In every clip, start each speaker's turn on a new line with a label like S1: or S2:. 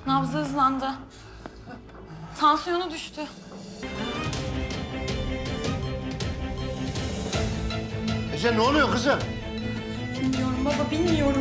S1: Nabzı hızlandı. Tansiyonu düştü.
S2: Ece ne oluyor kızım?
S1: Bilmiyorum baba, bilmiyorum.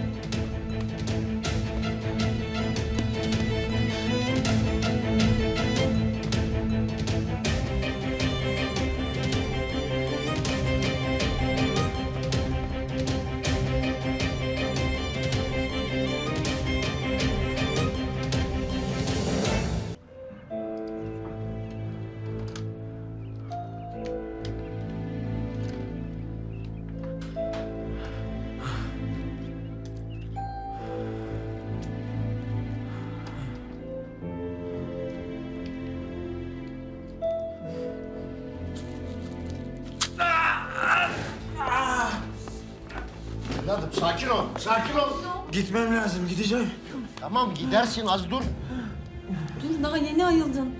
S2: Evladım sakin ol, sakin ol.
S3: Gitmem lazım, gideceğim.
S2: Tamam gidersin, az dur.
S1: Dur, daha yeni ayıldın.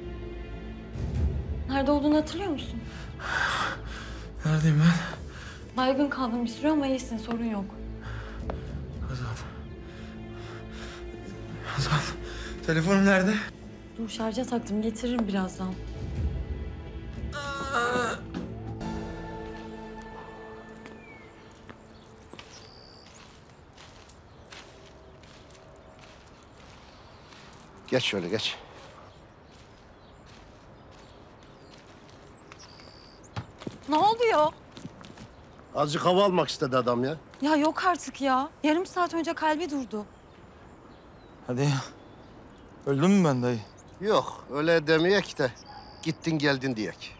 S1: Nerede olduğunu hatırlıyor musun?
S3: Neredeyim ben?
S1: Baygın kaldın bir süre ama iyisin, sorun yok.
S3: Hazal. Hazal. Telefonum nerede?
S1: Dur, şarja taktım, getiririm birazdan.
S2: Geç şöyle, geç.
S1: Ne oluyor?
S2: Azıcık hava almak istedi adam ya.
S1: Ya yok artık ya. Yarım saat önce kalbi durdu.
S3: Hadi ya. Öldüm mü ben dayı?
S2: Yok, öyle demeyek de gittin geldin diyek.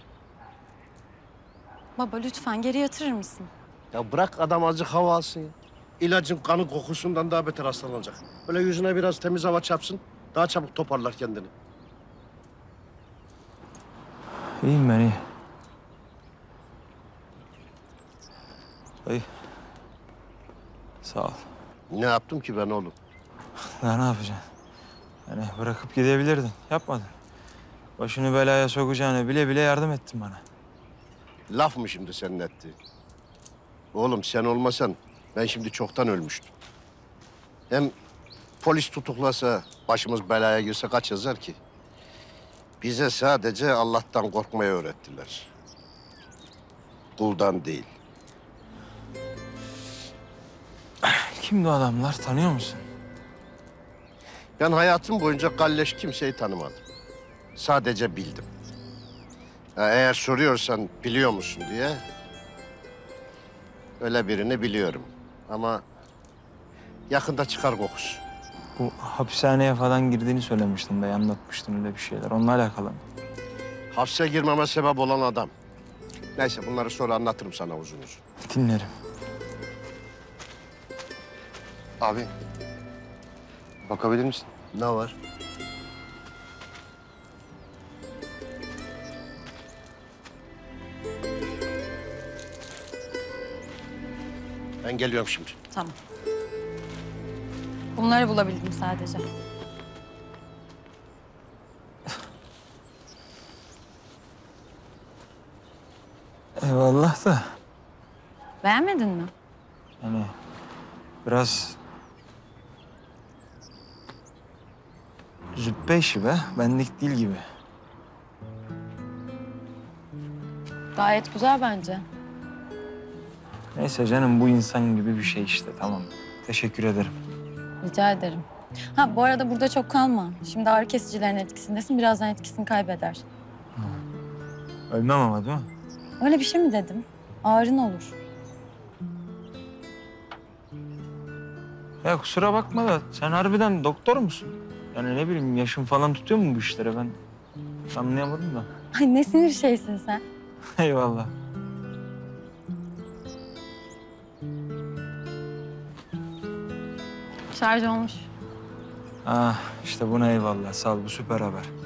S1: Baba lütfen geri yatırır mısın?
S2: Ya bırak adam azıcık hava alsın ya. İlacın kanı kokusundan daha beter hastalanacak. Böyle yüzüne biraz temiz hava çarpsın, daha çabuk toparlar kendini.
S3: İyiyim ben, iyi. Dayı. Sağ ol.
S2: Ne yaptım ki ben oğlum?
S3: Daha ne yapacaksın? Yani bırakıp gidebilirdin. Yapmadın. Başını belaya sokacağını bile bile yardım ettin bana.
S2: Laf mı şimdi senin ettiğin? Oğlum sen olmasan ben şimdi çoktan ölmüştüm. Hem polis tutuklasa, başımız belaya girse kaç yazar ki? Bize sadece Allah'tan korkmayı öğrettiler. Kuldan değil.
S3: Kimdi o adamlar? Tanıyor musun?
S2: Ben hayatım boyunca galleş kimseyi tanımadım. Sadece bildim. Ha, eğer soruyorsan biliyor musun diye... öyle birini biliyorum. Ama yakında çıkar kokusu.
S3: Bu hapishaneye falan girdiğini söylemiştin dayı. Anlatmıştın öyle bir şeyler. Onunla alakalı mı?
S2: Hapse girmeme sebep olan adam. Neyse bunları sonra anlatırım sana uzun uzun.
S3: Dinlerim.
S4: Abi, bakabilir misin?
S2: Ne var? Ben geliyorum şimdi.
S1: Tamam. Bunları bulabildim sadece.
S3: Eyvallah da.
S1: Beğenmedin mi?
S3: Yani biraz züppe işi be. Benlik değil gibi.
S1: Gayet güzel bence.
S3: Neyse canım, bu insan gibi bir şey işte, tamam. Teşekkür ederim.
S1: Rica ederim. Ha bu arada burada çok kalma. Şimdi ağrı kesicilerin etkisindesin. Birazdan etkisini kaybeder.
S3: Ölmem ama değil mi?
S1: Öyle bir şey mi dedim? Ağrın olur.
S3: Ya kusura bakma da sen harbiden doktor musun? Yani ne bileyim, yaşın falan tutuyor mu bu işlere, ben anlayamadım da.
S1: Ay ne sinir şeysin sen.
S3: Eyvallah.
S1: Şarj olmuş.
S3: Ah işte buna eyvallah, sağ ol, bu süper haber.